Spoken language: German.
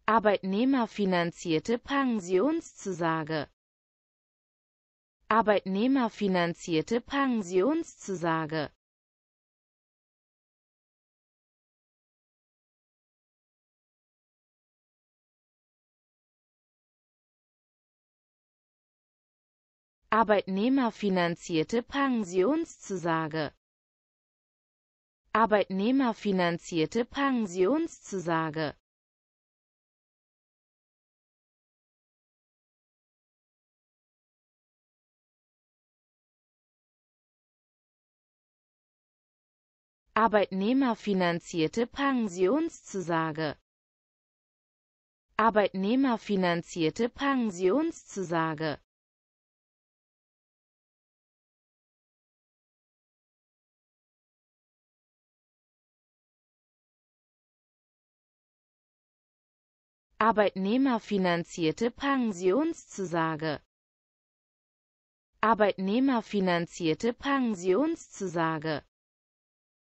Arbeitnehmerfinanzierte Pensionszusage. Arbeitnehmerfinanzierte Pensionszusage. Arbeitnehmerfinanzierte Pensionszusage. Arbeitnehmerfinanzierte Pensionszusage. Arbeitnehmerfinanzierte Pensionszusage. Arbeitnehmerfinanzierte Pensionszusage. Arbeitnehmerfinanzierte Pensionszusage. Arbeitnehmerfinanzierte Pensionszusage.